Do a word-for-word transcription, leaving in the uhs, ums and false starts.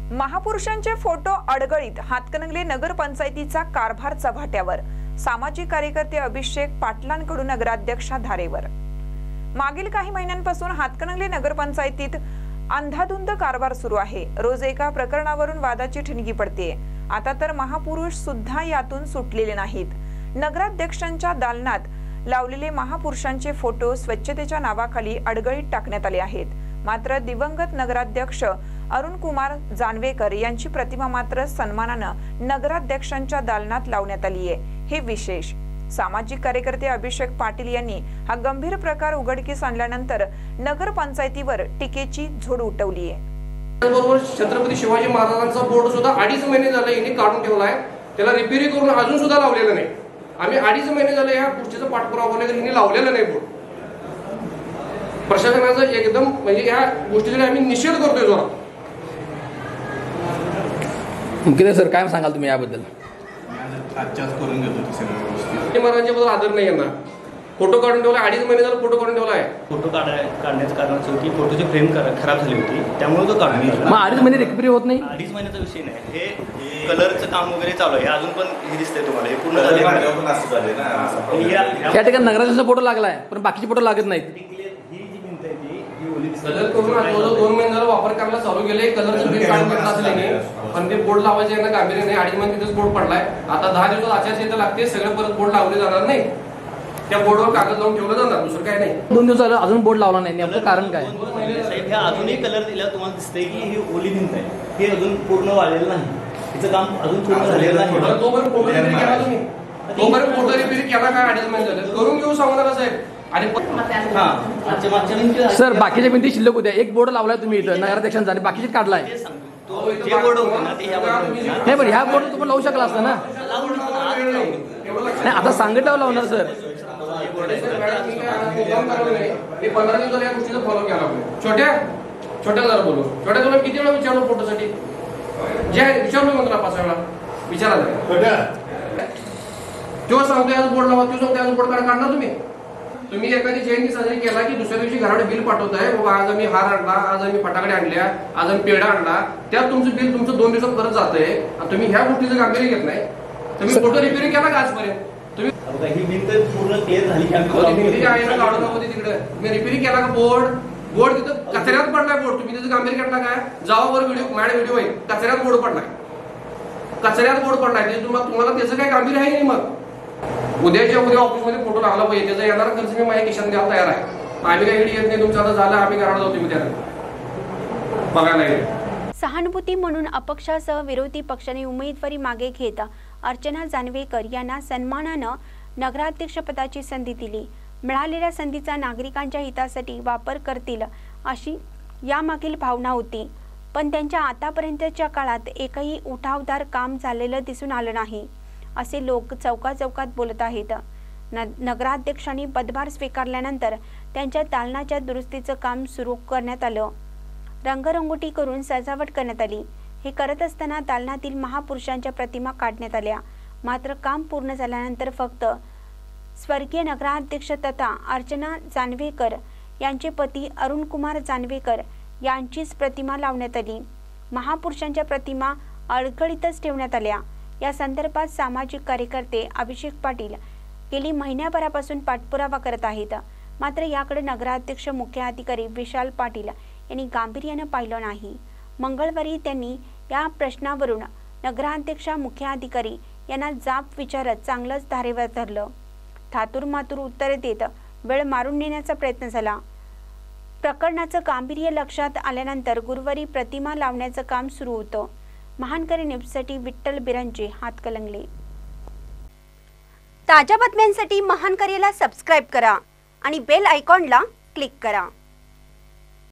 महापुरुषांचे फोटो अडगळीत हातकणंगले नगरपंचायतीचा कारभार चव्हाट्यावर। सामाजिक कार्यकर्ते अभिषेक पाटलांकडून नगराध्यक्षा धारेवर। मागील काही महिन्यांपासून हातकणंगले नगरपंचायतीत अंधाधुंद कारभार सुरू आहे। रोज एका प्रकरणावरून वादाची ठिणगी पडते। आता तर महापुरुष सुद्धा यातून सुटलेले नाहीत। नगराध्यक्षांच्या दालनात लावलेले महापुरुषांचे फोटो स्वच्छतेच्या नावाखाली अडगळीत टाकण्यात आले आहेत। मात्र दिवंगत नगराध्यक्ष अरुण कुमार जानवेकर यांची प्रतिमा मात्र सन्मानाने नगराध्यक्षांच्या दालनात लावण्यात आली आहे। हे विशेष। सामाजिक कार्यकर्ते अभिषेक पाटील यांनी हा गंभीर प्रकार उघडकीस आणल्यानंतर नगरपंचायतीवर टीकेची झोड उठवली आहे। त्याचबरोबर छत्रपती शिवाजी महाराजांचा बोर्ड सुद्धा अडीच महिने झाले यांनी काढून ठेवलाय। त्याला रिपेअरी करून अजून सुद्धा लावलेला नाही। आम्ही अडीच महिने झाले या गोष्टीचा पाठपुरावा केला, यांनी लावलेला नाही बोर्ड। प्रशासनाचा एकदम म्हणजे या गोष्टीचा आम्ही निषेध करतोय जोरात। मुख्य सर काय सांगाल तुम्ही याबद्दल? आजच्याच करून घेतो सगळ्या गोष्टी। महाराजांच्याबद्दल आदर नाही यांना। फोटो काढून ठेवला, अडीच महिने झाले फोटो काढून ठेवला आहे। फोटो काढण्याचं कारण असं की फोटोची फ्रेम खराब झाली होती, त्यामुळे तो काढून घेतला। मग अडीच महिने रिकव्हरी होत नाही? अडीच महिन्याचा विषय नाही, हे कलरचं काम वगैरे चालू आहे। अजून पण हे दिसतंय तुम्हाला, हे पूर्ण झाले ना। त्या ठिकाणी नगराध्यक्षाचा फोटो लागलाय, पण बाकीचे फोटो लागत नाहीत। कलर करून दोन महिने झाला वापर करायला चालू केले। कलरचं बिल काढून घेतलं असल्याने पण ते बोर्ड लावायचे यांना गांभीर्य नाही। अडीच महिने तिथेच बोर्ड पडलाय। आता दहा दिवसात आचारसंहिता लागते, सगळे परत बोर्ड लावले जाणार नाही। त्या बोर्डवर कागद लावून ठेवलं जाणार, दुसरं काय नाही। दोन दिवस झालं अजून बोर्ड लावला नाही, नेमकं कारण काय? साहेब हे अजूनही कलर दिला तुम्हाला दिसतंय की ही ओली भिंत आहे, हे अजून पूर्ण वाढलेलं नाही। तिचं काम अजून पूर्ण झालेलं नाही। तोपर्यंत फोटो रिपेअरी केला तुम्ही? तोपर्यंत फोटो रिपेअरी केला काय? अडीच महिने झाले करून घेऊ सांगणार साहेब। आणि सर बाकीच्या भिंती शिल्लक होत्या, एक बोर्ड लावलाय तुम्ही इथं नगराध्यक्षांचा आणि बाकीचे काढलाय। नाही पण ह्या बोर्ड तुम्ही लावू शकला असता ना? नाही आता सांगितलं लावणार सर। पंधरा दिवसाला या गोष्टीचा फॉलो केला। छोट्या छोट्या जरा बोलू, छोट्या तुला किती वेळा विचारलो फोटोसाठी? जे विचारलो मग तुला पाच वेळा विचारा छोट्या। तो सांगतोय आज बोर्ड लावा, तू सांगतोय आज बोर्ड काढणार तुम्ही? तुम्ही एखादी जयंती साजरी केला की दुसऱ्या दिवशी घराकडे बिल पाठवताय, बाबा आज आम्ही हार आणला, आज आम्ही फटाकडे आणल्या, आज आम्ही पेढा आणला, त्यात तुमचं बिल तुमचं दोन दिवसात परत जातंय। तुम्ही ह्या गोष्टीचं गांभीर्य घेत नाही। तुम्ही फोटो रिपेअरिंग केला का आजपर्यंत? तुम्ही ही भिंत पूर्ण क्लिअर झाली काढून होती तिकडे, तुम्ही रिपेअरिंग केला का? बोर्ड बोर्ड तिथं कचऱ्यात पडलाय बोर्ड, तुम्ही त्याचं गांभीर्य घेतला काय? जावावर व्हिडिओ मॅड व्हिडिओ आहे, कचऱ्यात बोर्ड पडलाय, कचऱ्यात बोर्ड पडलाय। ते तुम्हाला त्याचं काय गांभीर्य आहे नाही? मग उद्याच्या उद्या ऑफिसमध्ये फोटो लागला पाहिजे, त्याचा येणारा खर्च मी माझ्या खिशात द्यायला तयार आहे। आम्ही काही येत नाही, तुमचं आता झालं, आम्ही करायला जाऊ तुम्ही त्याला बघायला। सहानुभूती म्हणून अपक्षासह विरोधी पक्षाने उमेदवारी मागे घेत अर्चना जानवेकर यांना सन्मानानं नगराध्यक्षपदाची संधी दिली। मिळालेल्या संधीचा नागरिकांच्या हितासाठी वापर करतील अशी यामागील भावना होती, पण त्यांच्या आतापर्यंतच्या काळात एकही उठावदार काम झालेलं दिसून आलं नाही असे लोक चौकाचौकात बोलत आहेत। नगराध्यक्षांनी पदभार स्वीकारल्यानंतर त्यांच्या दालनाच्या दुरुस्तीचं काम सुरू करण्यात आलं। रंगरंगोटी करून सजावट करण्यात आली। हे करत असताना दालनातील महापुरुषांच्या प्रतिमा काढण्यात आल्या। मात्र काम पूर्ण झाल्यानंतर फक्त स्वर्गीय नगराध्यक्ष तथा अर्चना जानवेकर यांचे पती अरुण कुमार जानवेकर यांचीच प्रतिमा लावण्यात आली। महापुरुषांच्या प्रतिमा अडगळीतच ठेवण्यात आल्या। या संदर्भात सामाजिक कार्यकर्ते अभिषेक पाटील गेली महिन्याभरापासून पाठपुरावा करत आहेत। मात्र याकडे नगराध्यक्ष मुख्य अधिकारी विशाल पाटील यांनी गांभीर्यानं पाहिलं नाही। मंगळवारी त्यांनी या प्रश्नावरून नगराध्यक्ष मुख्य अधिकारी यांना जाब विचारत चांगलंच धारेवर धरलं। थातूर मातूर उत्तर देत वेळ मारून नेण्याचा प्रयत्न झाला। प्रकरणाचं गांभीर्य लक्षात आल्यानंतर गुरुवारी प्रतिमा लावण्याचं काम सुरू होतं। महानकरी न्यूजसाठी विठ्ठल बिरांचे, हातकणंगले। ताज्या बातम्यांसाठी महानकरीला सबस्क्राईब करा आणि बेल आयकॉनला क्लिक करा।